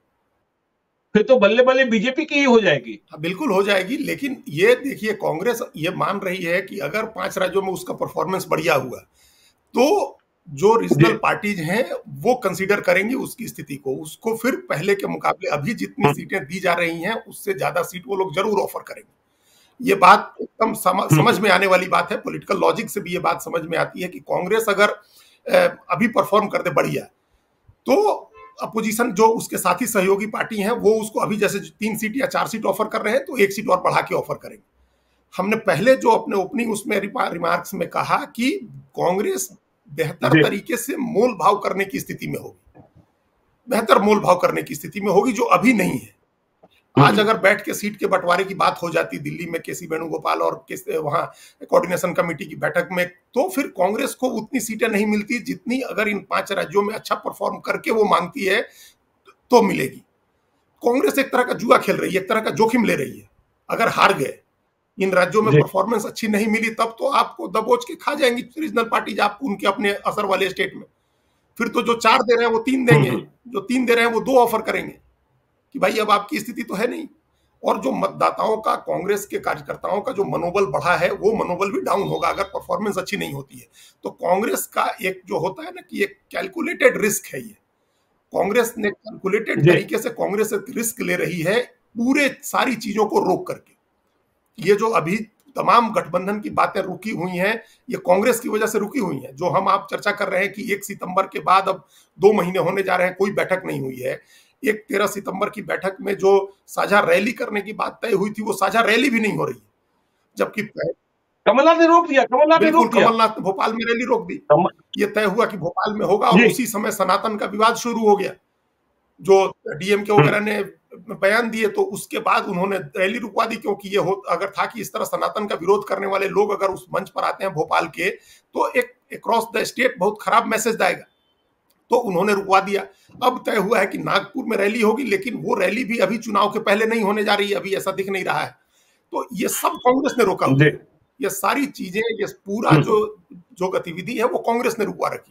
फिर तो बल्ले बल्ले बीजेपी की ही हो जाएगी। बिल्कुल हो जाएगी, लेकिन ये देखिए कांग्रेस ये मान रही है कि अगर पांच राज्यों में उसका परफॉर्मेंस बढ़िया हुआ तो जो रीजनल पार्टीज हैं वो कंसीडर करेंगी उसकी स्थिति को, उसको फिर पहले के मुकाबले अभी जितनी सीटें दी जा रही हैं उससे ज्यादा सीट वो लोग जरूर ऑफर करेंगे। ये बात एकदम सम, समझ में आने वाली बात है। पॉलिटिकल लॉजिक से भी ये बात समझ में आती है कि कांग्रेस अगर अभी परफॉर्म कर दे बढ़िया तो अपोजिशन जो उसके साथी सहयोगी पार्टी हैं वो उसको अभी जैसे तीन सीट या चार सीट ऑफर कर रहे हैं तो एक सीट और बढ़ा के ऑफर करेंगे। हमने पहले जो अपने ओपनिंग उसमें रिमार्क्स में कहा कि कांग्रेस बेहतर तरीके से मोल भाव करने की स्थिति में होगी, बेहतर मोल भाव करने की स्थिति में होगी जो अभी नहीं है। आज अगर बैठ के सीट के बंटवारे की बात हो जाती दिल्ली में केसी वेणुगोपाल और वहां कोऑर्डिनेशन कमेटी की बैठक में, तो फिर कांग्रेस को उतनी सीटें नहीं मिलती जितनी अगर इन पांच राज्यों में अच्छा परफॉर्म करके वो मांगती है तो मिलेगी। कांग्रेस एक तरह का जुआ खेल रही है, एक तरह का जोखिम ले रही है। अगर हार गए, इन राज्यों में परफॉर्मेंस अच्छी नहीं मिली, तब तो आपको दबोच के खा जाएंगी रीजनल पार्टीज, आप उनके अपने असर वाले स्टेट में। फिर तो जो चार दे रहे हैं वो तीन देंगे, जो तीन दे रहे हैं वो दो ऑफर करेंगे कि भाई अब आपकी स्थिति तो है नहीं। और जो मतदाताओं का, कांग्रेस के कार्यकर्ताओं का जो मनोबल बढ़ा है वो मनोबल भी डाउन होगा अगर परफॉर्मेंस अच्छी नहीं होती है। तो कांग्रेस का एक जो होता है ना कि एक कैलकुलेटेड रिस्क है, ये कांग्रेस ने कैलकुलेटेड तरीके से कांग्रेस एक रिस्क ले रही है पूरे सारी चीजों को रोक करके। ये जो अभी तमाम गठबंधन की बातें रुकी हुई हैं ये कांग्रेस की वजह से रुकी हुई हैं। जो हम आप चर्चा कर रहे हैं कि एक सितंबर के बाद अब दो महीने होने जा रहे हैं, कोई बैठक नहीं हुई है। एक तेरह सितंबर की बैठक में जो साझा रैली करने की बात तय हुई थी वो साझा रैली भी नहीं हो रही है, जबकि कमलनाथ ने रोक दिया। कमलनाथ ने रोक दिया, कमलनाथ भोपाल में रैली रोक दी। ये तय हुआ कि भोपाल में होगा और उसी समय सनातन का विवाद शुरू हो गया। जो डीएमके वगैरह ने बयान दिए तो उसके बाद उन्होंने रैली रुकवा दी, क्योंकि ये हो अगर था कि इस तरह सनातन का विरोध करने वाले लोग अगर उस मंच पर आते हैं भोपाल के तो एक अक्रॉस द स्टेट बहुत खराब मैसेज जाएगा, तो उन्होंने रुकवा दिया। अब तय हुआ है कि नागपुर में रैली होगी, लेकिन वो रैली भी अभी चुनाव के पहले नहीं होने जा रही है, अभी ऐसा दिख नहीं रहा है। तो ये सब कांग्रेस ने रोका हुआ है, ये सारी चीजें, ये पूरा जो जो गतिविधि है वो कांग्रेस ने रुकवा रखी है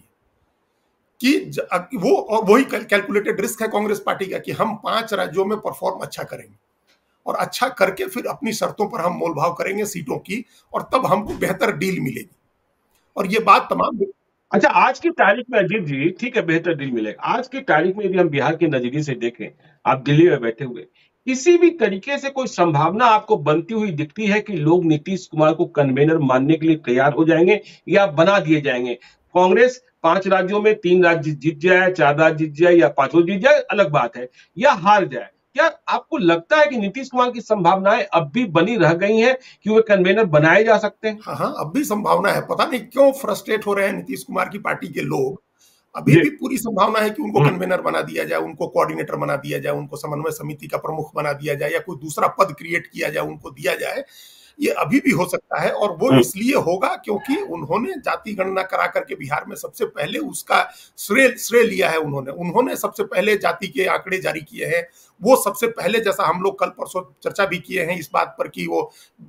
कि वो और वही कैलकुलेटेड रिस्क है कांग्रेस पार्टी का कि हम पांच राज्यों में परफॉर्म अच्छा करेंगे और अच्छा करके फिर अपनी शर्तों पर हम मोलभाव करेंगे सीटों की और तब हमको बेहतर डील मिलेगी। और ये बात तमाम अच्छा, आज की तारीख में अजीत जी, ठीक है बेहतर डील मिलेगा। आज की तारीख में यदि हम बिहार के नजरिए से देखें, आप दिल्ली में बैठे हुए, किसी भी तरीके से कोई संभावना आपको बनती हुई दिखती है कि लोग नीतीश कुमार को कन्वेनर मानने के लिए तैयार हो जाएंगे या बना दिए जाएंगे? कांग्रेस पांच राज्यों में तीन राज्य जीत जाए, चार राज्य जीत जाए या पांचों जीत जाए, अलग बात है, या हार जाए। क्या आपको लगता है कि नीतीश कुमार की संभावनाएं अब भी बनी रह गई हैं कि वे कन्वेनर बनाए जा सकते हैं? हाँ हाँ, अब भी संभावना है। पता नहीं क्यों फ्रस्ट्रेट हो रहे हैं नीतीश कुमार की पार्टी के लोग। अभी जी। भी पूरी संभावना है कि उनको हम्म, कन्वेनर बना दिया जाए, उनको कोऑर्डिनेटर बना दिया जाए, उनको समन्वय समिति का प्रमुख बना दिया जाए, या कोई दूसरा पद क्रिएट किया जाए, उनको दिया जाए। ये अभी भी हो सकता है, और वो हम्म, इसलिए होगा क्योंकि उन्होंने जाति गणना करा करके बिहार में सबसे पहले उसका श्रेय श्रेय लिया है। उन्होंने उन्होंने सबसे पहले जाति के आंकड़े जारी किए हैं। वो सबसे पहले, जैसा हम लोग कल परसों चर्चा भी किए हैं इस बात पर कि वो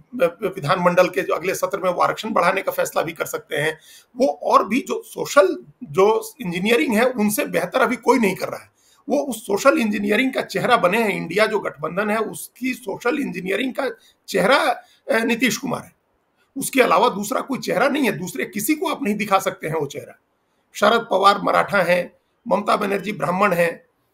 विधानमंडल के जो अगले सत्र में वो आरक्षण बढ़ाने का फैसला भी कर सकते हैं। वो और भी जो सोशल जो इंजीनियरिंग है उनसे बेहतर अभी कोई नहीं कर रहा है। वो उस सोशल इंजीनियरिंग का चेहरा बने हैं। इंडिया जो गठबंधन है उसकी सोशल इंजीनियरिंग का चेहरा नीतीश कुमार है। उसके अलावा दूसरा कोई चेहरा नहीं है। दूसरे किसी को आप नहीं दिखा सकते हैं वो चेहरा। शरद पवार मराठा हैं, ममता बनर्जी ब्राह्मण हैं,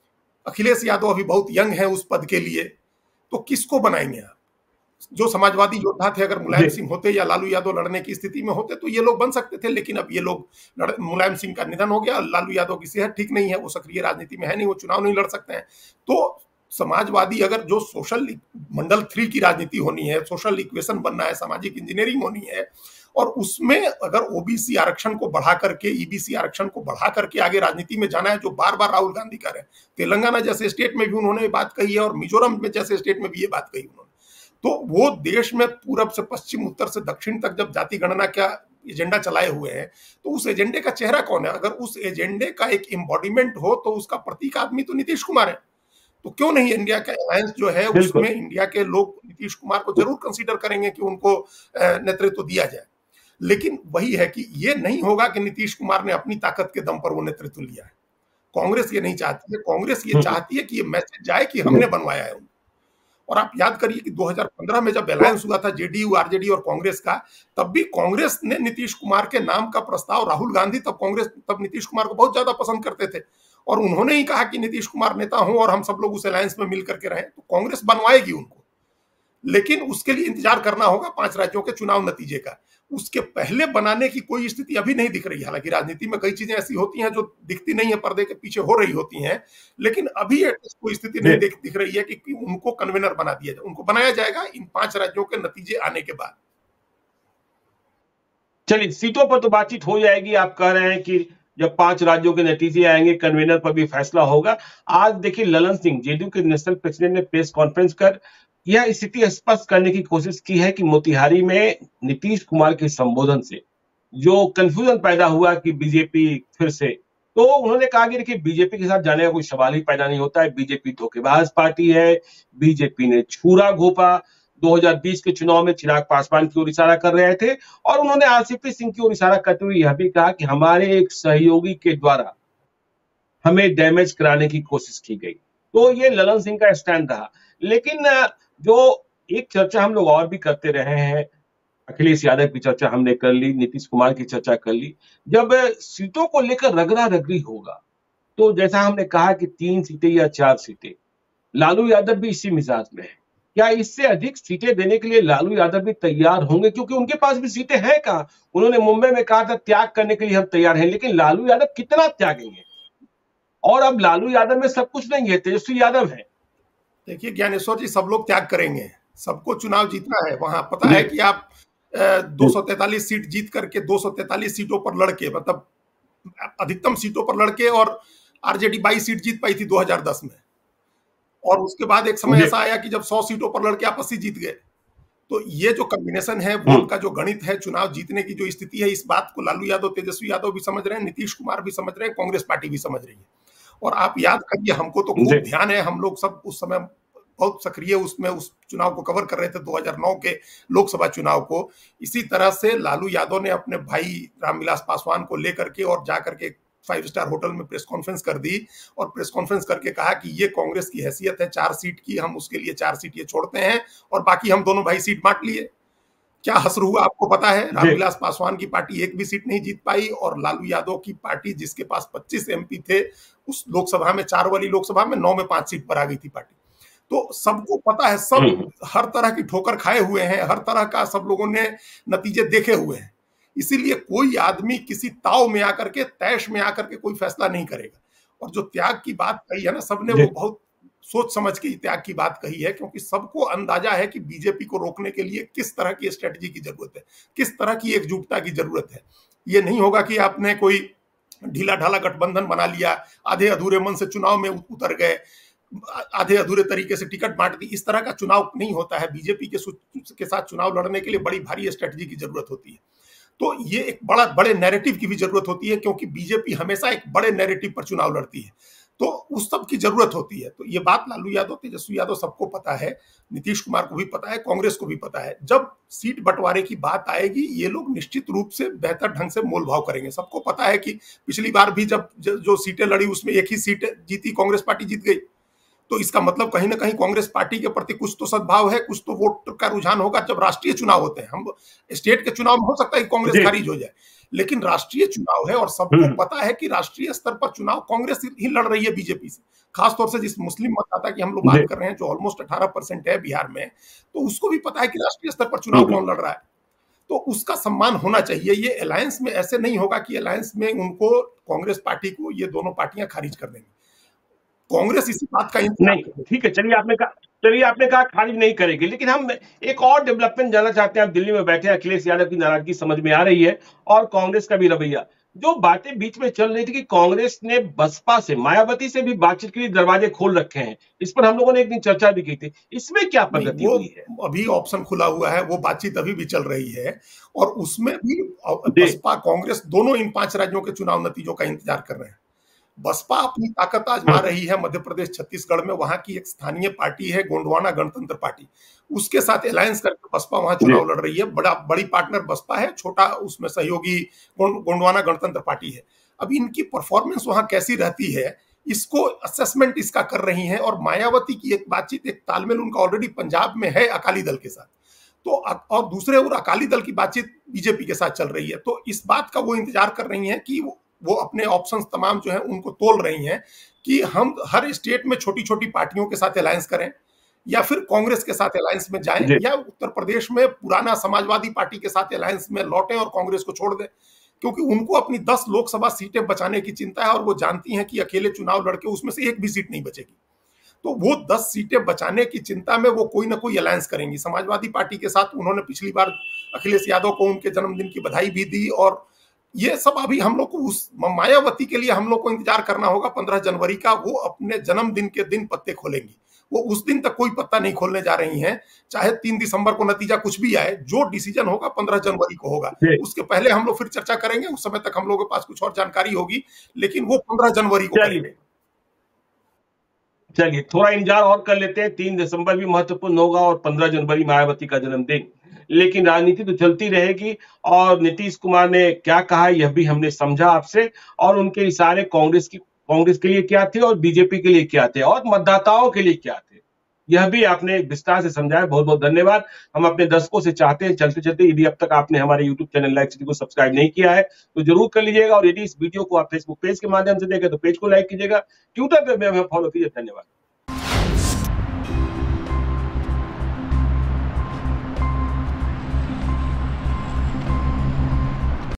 अखिलेश यादव अभी बहुत यंग है उस पद के लिए, तो किसको बनाएंगे आप? जो समाजवादी योद्धा थे, अगर मुलायम सिंह होते या लालू यादव लड़ने की स्थिति में होते तो ये लोग बन सकते थे, लेकिन अब ये लोग, मुलायम सिंह का निधन हो गया, लालू यादव की सेहत ठीक नहीं है, वो सक्रिय राजनीति में है नहीं, वो चुनाव नहीं लड़ सकते हैं। तो समाजवादी, अगर जो सोशल मंडल थ्री की राजनीति होनी है, सोशल इक्वेशन बनना है, सामाजिक इंजीनियरिंग होनी है, और उसमें अगर ओबीसी आरक्षण को बढ़ा करके, ईबीसी आरक्षण को बढ़ा करके आगे राजनीति में जाना है, जो बार बार राहुल गांधी कर रहे हैं। तेलंगाना जैसे स्टेट में भी उन्होंने ये बात कही है, और मिजोरम में जैसे स्टेट में भी ये बात कही उन्होंने। तो वो देश में पूरब से पश्चिम, उत्तर से दक्षिण तक जब जाति गणना का एजेंडा चलाए हुए हैं, तो उस एजेंडे का चेहरा कौन है? अगर उस एजेंडे का एक एम्बॉडीमेंट हो तो उसका प्रतीक आदमी तो नीतीश कुमार है। तो क्यों नहीं इंडिया का अलायंस जो है उसमें इंडिया के लोग नीतीश कुमार को जरूर कंसीडर करेंगे कि उनको नेतृत्व दिया जाए। लेकिन वही है कि ये नहीं होगा कि नीतीश कुमार ने अपनी ताकत के दम पर वो नेतृत्व लिया है। कांग्रेस ये नहीं चाहती है। कांग्रेस ये चाहती है कि ये मैसेज जाए कि हमने बनवाया है उनको। और आप याद करिए कि दो हज़ार पंद्रह में जब अलायंस हुआ था जेडीयू, आरजेडी और कांग्रेस का, तब भी कांग्रेस ने नीतीश कुमार के नाम का प्रस्ताव, राहुल गांधी तब कांग्रेस तब नीतीश कुमार को बहुत ज्यादा पसंद करते थे, और उन्होंने ही कहा कि नीतीश कुमार नेता हूं और हम सब लोग उस अलायंस में मिल करके रहें। तो कांग्रेस बनवाएगी उनको, लेकिन उसके लिए इंतजार करना होगा पांच राज्यों के चुनाव नतीजे का। उसके पहले बनाने की कोई स्थिति अभी नहीं दिख रही है। हालांकि राजनीति में कई चीजें ऐसी होती हैं जो दिखती नहीं है, पर्दे के पीछे हो रही होती हैं, लेकिन अभी कोई स्थिति नहीं दिख, दिख रही है कि, कि उनको कन्वेनर बना दिया जाए। उनको बनाया जाएगा इन पांच राज्यों के नतीजे आने के बाद। चलिए, सीटों पर तो बातचीत हो जाएगी। आप कह रहे हैं कि जब पांच राज्यों के नतीजे आएंगे कन्वेनर पर भी फैसला होगा। आज देखिए, ललन सिंह, जेडीयू के नेशनल प्रेसिडेंट ने प्रेस कॉन्फ्रेंस कर यह स्थिति स्पष्ट करने की कोशिश की है कि मोतिहारी में नीतीश कुमार के संबोधन से जो कंफ्यूजन पैदा हुआ कि बीजेपी फिर से, तो उन्होंने कहा कि देखिए, बीजेपी के साथ जाने का कोई सवाल ही पैदा नहीं होता है। बीजेपी धोखेबाज पार्टी है। बीजेपी ने छूरा घोपा। दो हज़ार बीस के चुनाव में चिराग पासवान की ओर इशारा कर रहे थे, और उन्होंने आरसीपी सिंह की ओर इशारा करते हुए यह भी कहा कि हमारे एक सहयोगी के द्वारा हमें डैमेज कराने की कोशिश की गई। तो ये ललन सिंह का स्टैंड रहा। लेकिन जो एक चर्चा हम लोग और भी करते रहे हैं, अखिलेश यादव की चर्चा हमने कर ली, नीतीश कुमार की चर्चा कर ली, जब सीटों को लेकर रगड़ा रगड़ी होगा तो जैसा हमने कहा कि तीन सीटें या चार सीटें, लालू यादव भी इसी मिजाज में है। क्या इससे अधिक सीटें देने के लिए लालू यादव भी तैयार होंगे? क्योंकि उनके पास भी सीटें हैं कहां। उन्होंने मुंबई में कहा था त्याग करने के लिए हम तैयार हैं, लेकिन लालू यादव कितना त्यागेंगे? और अब लालू यादव में सब कुछ नहीं है, तेजस्वी यादव है। देखिए ज्ञानेश्वर जी, सब लोग त्याग करेंगे, सबको चुनाव जीतना है। वहां पता है कि आप दो सौ तैंतालीस सीट जीत करके दो सौ तैंतालीस सीटों पर लड़के, मतलब अधिकतम सीटों पर लड़के, और आरजेडी बाईस सीट जीत पाई थी दो हज़ार दस में, और उसके बाद एक समय ऐसा आया कि जब सौ सीटों पर लड़के आप अस्सी जीत गए। तो ये जो कॉम्बिनेशन है, वोट का जो गणित है, चुनाव जीतने की जो स्थिति है, इस बात को लालू यादव, तेजस्वी यादव भी समझ रहे हैं, नीतीश कुमार भी समझ रहे हैं, कांग्रेस पार्टी भी समझ रही है। और आप याद करिए, हमको तो खूब ध्यान है, हम लोग सब उस समय बहुत सक्रिय उसमें उस चुनाव को कवर कर रहे थे, दो हज़ार नौ के लोकसभा चुनाव को। इसी तरह से लालू यादव ने अपने भाई रामविलास पासवान को लेकर के और जाकर के फाइव स्टार होटल में प्रेस कॉन्फ्रेंस कर दी, और प्रेस कॉन्फ्रेंस करके कहा कि ये कांग्रेस की हैसियत है चार सीट की, हम उसके लिए चार सीट ये छोड़ते हैं, और बाकी हम दोनों भाई सीट बांट लिए। क्या हसर हुआ आपको पता है? रामविलास पासवान की पार्टी एक भी सीट नहीं जीत पाई, और लालू यादव की पार्टी, जिसके पास पच्चीस एमपी थे, उस लोकसभा में, चार वाली लोकसभा में, नौ में पांच सीट पर आ गई थी पार्टी। तो सबको पता है, सब हर तरह की ठोकर खाए हुए हैं, हर तरह का सब लोगों ने नतीजे देखे हुए हैं। इसीलिए कोई आदमी किसी ताव में आकर के, तैश में आकर के कोई फैसला नहीं करेगा। और जो त्याग की बात कही है ना सबने, वो बहुत सोच समझ के त्याग की बात कही है, क्योंकि सबको अंदाजा है कि बीजेपी को रोकने के लिए किस तरह की स्ट्रेटजी की जरूरत है, किस तरह की एकजुटता की जरूरत है। ये नहीं होगा कि आपने कोई ढीला ढाला गठबंधन बना लिया, आधे अधूरे मन से चुनाव में उतर गए, आधे अधूरे तरीके से टिकट बांट दी। इस तरह का चुनाव नहीं होता है। बीजेपी के के साथ चुनाव लड़ने के लिए बड़ी भारी स्ट्रेटजी की जरूरत होती है। तो ये एक बड़ा बड़े नैरेटिव की भी जरूरत होती है, क्योंकि बीजेपी हमेशा एक बड़े नैरेटिव पर चुनाव लड़ती है, तो उस सब की जरूरत होती है। तो ये बात लालू यादव, तेजस्वी यादव सबको पता है, नीतीश कुमार को भी पता है, कांग्रेस को भी पता है। जब सीट बंटवारे की बात आएगी, ये लोग निश्चित रूप से बेहतर ढंग से मोल भाव करेंगे। सबको पता है कि पिछली बार भी जब जो सीटें लड़ी उसमें एक ही सीट जीती, कांग्रेस पार्टी जीत गई। तो इसका मतलब कहीं ना कहीं कांग्रेस पार्टी के प्रति कुछ तो सद्भाव है, कुछ तो वोट का रुझान होगा। जब राष्ट्रीय चुनाव होते हैं, हम स्टेट के चुनाव में हो सकता है कि कांग्रेस खारिज हो जाए, लेकिन राष्ट्रीय चुनाव है और सबको पता है कि राष्ट्रीय स्तर पर चुनाव कांग्रेस ही लड़ रही है बीजेपी से। खासतौर से जिस मुस्लिम मतदाता की हम लोग बात कर रहे हैं, जो ऑलमोस्ट अठारह परसेंट है बिहार में, तो उसको भी पता है कि राष्ट्रीय स्तर पर चुनाव कौन लड़ रहा है। तो उसका सम्मान होना चाहिए। ये अलायंस में ऐसे नहीं होगा कि अलायंस में उनको, कांग्रेस पार्टी को, ये दोनों पार्टियां खारिज कर देंगी। कांग्रेस इसी बात का नहीं, ठीक है, चलिए आपने कहा चलिए आपने कहा खारिज नहीं करेगी, लेकिन हम एक और डेवलपमेंट जानना चाहते हैं। आप दिल्ली में बैठे, अखिलेश यादव की नाराजगी समझ में आ रही है और कांग्रेस का भी रवैया। जो बातें बीच में चल रही थी कि कांग्रेस ने बसपा से, मायावती से भी बातचीत के लिए दरवाजे खोल रखे हैं, इस पर हम लोगों ने एक दिन चर्चा भी की थी। इसमें क्या प्रगति हुई है? अभी ऑप्शन खुला हुआ है, वो बातचीत अभी भी चल रही है और उसमें भी बसपा कांग्रेस दोनों इन पांच राज्यों के चुनाव नतीजों का इंतजार कर रहे हैं। बसपा अपनी ताकत आजमा रही है मध्य प्रदेश, छत्तीसगढ़ में। वहां की एक स्थानीय पार्टी है गोंडवाना गणतंत्र पार्टी, उसके साथ अलायंस करके बसपा वहां चुनाव लड़ रही है। बड़ा बड़ी पार्टनर बसपा है, छोटा उसमें सहयोगी गोंडवाना गणतंत्र पार्टी है। अब इनकी परफॉर्मेंस वहां कैसी रहती है, इसको असेसमेंट इसका कर रही है। और मायावती की एक बातचीत, एक तालमेल उनका ऑलरेडी पंजाब में है अकाली दल के साथ, तो और दूसरे और अकाली दल की बातचीत बीजेपी के साथ चल रही है। तो इस बात का वो इंतजार कर रही है कि वो वो अपने ऑप्शंस तमाम जो है उनको तोल रही हैं कि हम हर स्टेट में छोटी छोटी पार्टियों के साथ अलायंस करें, या फिर कांग्रेस के साथ अलायंस में जाएं, या उत्तर प्रदेश में पुराना समाजवादी पार्टी के साथ अलायंस में लौटें और कांग्रेस को छोड़ दें। क्योंकि उनको अपनी दस लोकसभा सीटें बचाने की चिंता है और वो जानती हैं कि अकेले चुनाव लड़के उसमें से एक भी सीट नहीं बचेगी। तो वो दस सीटें बचाने की चिंता में वो कोई ना कोई अलायंस करेंगी। समाजवादी पार्टी के साथ उन्होंने पिछली बार अखिलेश यादव को उनके जन्मदिन की बधाई भी दी। और ये सब अभी हम लोग को, उस मायावती के लिए हम लोग को इंतजार करना होगा पंद्रह जनवरी का। वो अपने जन्मदिन के दिन पत्ते खोलेंगी। वो उस दिन तक कोई पत्ता नहीं खोलने जा रही हैं, चाहे तीन दिसंबर को नतीजा कुछ भी आए। जो डिसीजन होगा पंद्रह जनवरी को होगा। उसके पहले हम लोग फिर चर्चा करेंगे, उस समय तक हम लोगों के पास कुछ और जानकारी होगी, लेकिन वो पंद्रह जनवरी को करेंगे। चलिए थोड़ा इंतजार और कर लेते हैं। तीन दिसंबर भी महत्वपूर्ण होगा और पंद्रह जनवरी मायावती का जन्मदिन, लेकिन राजनीति तो चलती रहेगी। और नीतीश कुमार ने क्या कहा यह भी हमने समझा आपसे, और उनके इशारे कांग्रेस की कांग्रेस के लिए क्या थे और बीजेपी के लिए क्या थे और मतदाताओं के लिए क्या थे, यह भी आपने विस्तार से समझाया। बहुत बहुत धन्यवाद। हम अपने दर्शकों से चाहते हैं चलते चलते, यदि अब तक आपने हमारे यूट्यूब चैनल लाइव सिटी को सब्सक्राइब नहीं किया है तो जरूर कर लीजिएगा, और यदि इस वीडियो को आप फेसबुक पेज के माध्यम से देखें तो पेज को लाइक कीजिएगा, ट्विटर पे हमें फॉलो कीजिए। धन्यवाद।